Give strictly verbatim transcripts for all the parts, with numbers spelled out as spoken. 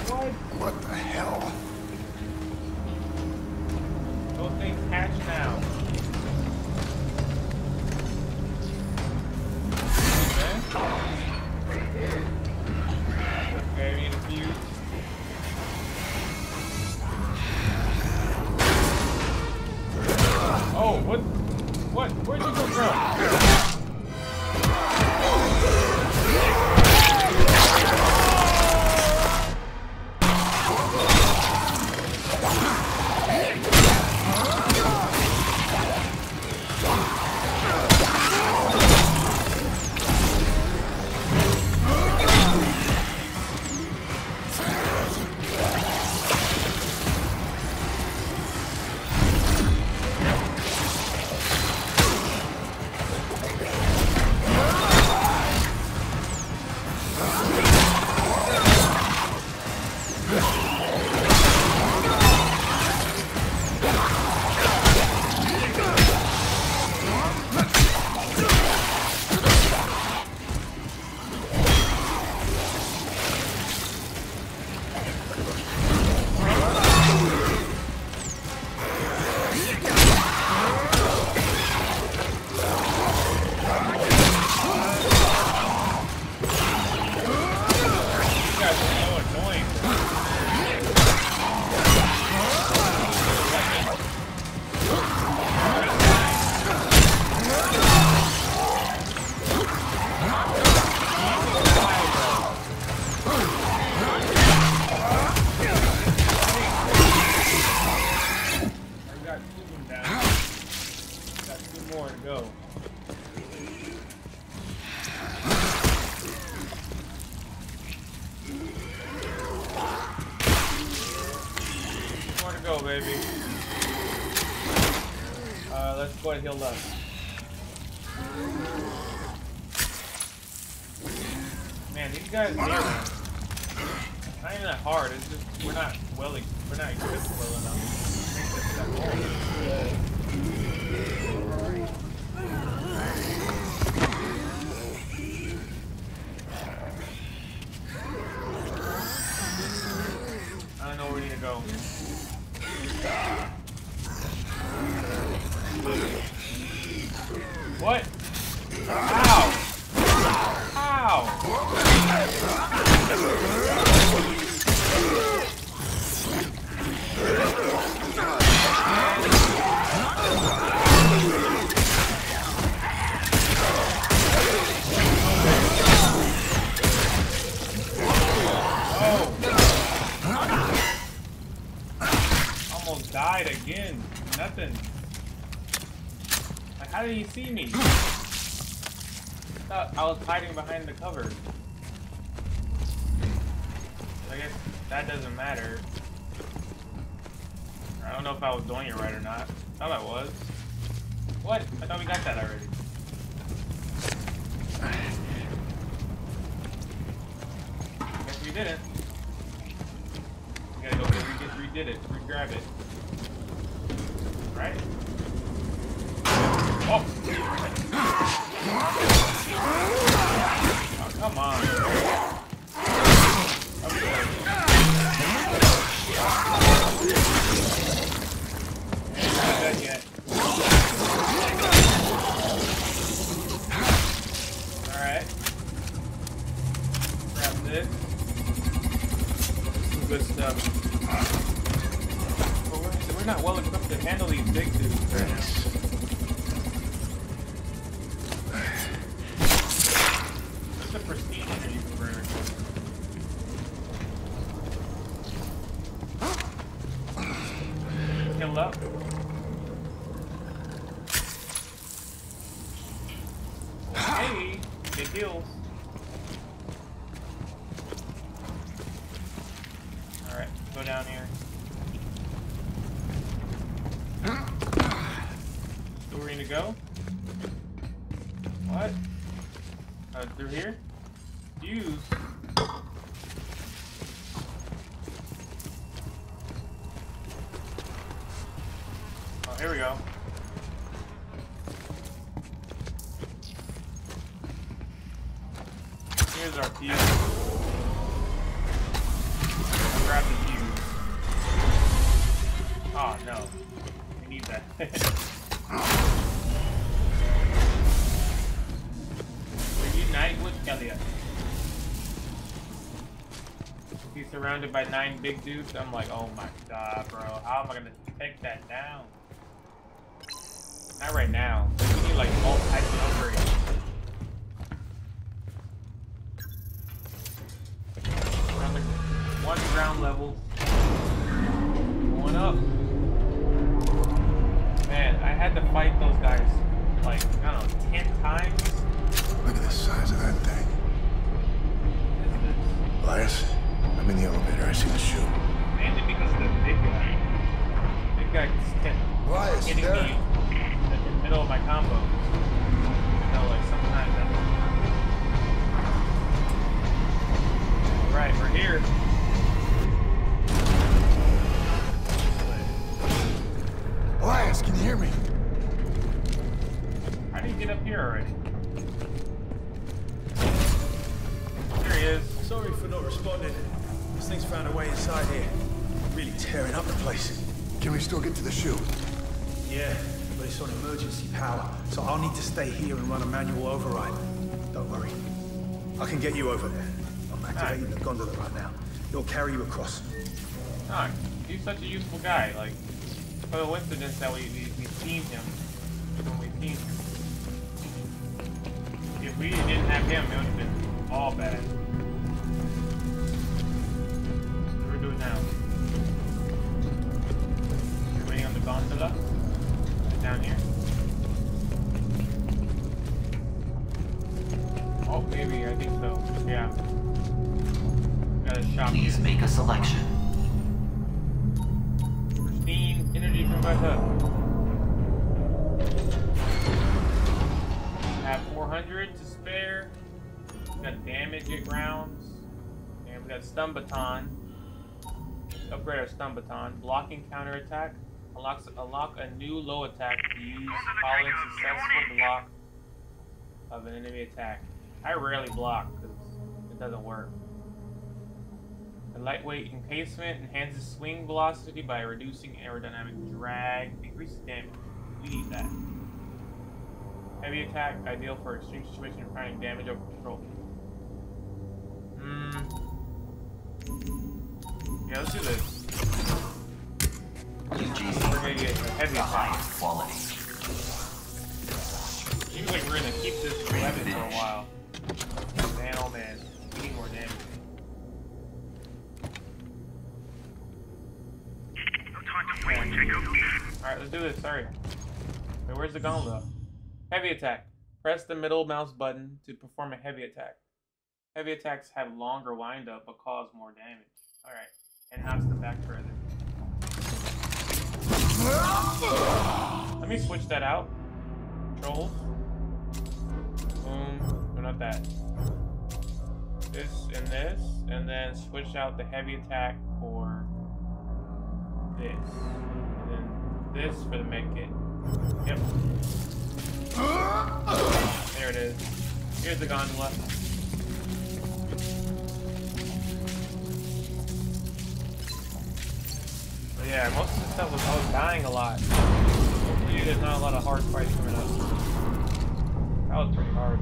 What? What the hell? Those things hatch now. Okay. Okay, I need a fuse. Oh, what? What? Where'd you go from? Heal up. Man, these guys here, not even that hard. It's just we're not well, we're not equipped well enough. I don't know where we need to go. What? Ow! Ow! Oh! Almost died again. Nothing. How did he see me? I thought I was hiding behind the cover. I guess that doesn't matter. I don't know if I was doing it right or not. I thought I was. What? I thought we got that already. Guess we didn't. We gotta go re redid it. Re-grab it. Right? Oh. Oh, come on. Okay. Ain't not done yet. Alright. Grab this. Some good stuff. But we're, we're not well equipped to handle these big dudes right now. Up. Hey, it heals. Alright, go down here. Where we need to go? What? Uh, through here? Use. Here we go. Here's our fuse. Reunite with Kelly. He's surrounded by nine big dudes. I'm like, oh my god, bro. How am I gonna take that down? Not right now. We need like all types of upgrades. Around the one ground level. Going up. Man, I had to fight those guys like, I don't know, ten times. Look at the size of that thing. What is this? Elias, I'm in the elevator. I see the shoe. Mainly because of the big guy. Big guy kept Elias, hitting there. me in the middle of my combo. You know, like sometimes that doesn't work. Alright, we're here. Elias, can you hear me? How do you get up here already? There he is. Sorry for not responding. This thing's found a way inside here. Really tearing up the place. Can we still get to the shoe? Yeah, but it's on emergency power, so I'll need to stay here and run a manual override. Don't worry. I can get you over there. I'm activating the gondola right now. It'll carry you across. Oh, he's such a useful guy. Like, for the coincidence that we, we, we teamed him when we teamed him. If we didn't have him, it would have been all bad. What do we do now? We're waiting on the gondola. Right down here. Oh, maybe, I think so. Yeah. Got a shop. Please make a selection. Pristine energy converter. Have four hundred to spare. We got damage at grounds. And we got stun baton. Upgrade our stun baton. Blocking counterattack. Unlocks unlock a new low attack to use following successful block of an enemy attack. I rarely block because it doesn't work. The lightweight encasement enhances swing velocity by reducing aerodynamic drag. Increases damage. We need that. Heavy attack, ideal for extreme situation requiring damage over control. Hmm. Yeah, let's do this. U G C, We're gonna get a heavy the attack. highest quality. Seems like we're gonna keep this weapon for a while. Man, oh man, we need more damage. Alright, let's do this. Sorry. Wait, where's the gondola? Heavy attack. Press the middle mouse button to perform a heavy attack. Heavy attacks have longer windup but cause more damage. Alright. And knocks the back further. Let me switch that out. Controls. Boom. No, not that. This and this. And then switch out the heavy attack for this. And then this for the medkit. Yep. There it is. Here's the gondola. But yeah, most of the stuff was, I was dying a lot. Hopefully there's not a lot of hard fights coming up. That was pretty hard.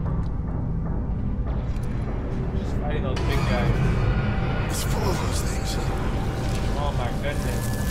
Just fighting those big guys. It's full of those things. Oh my goodness.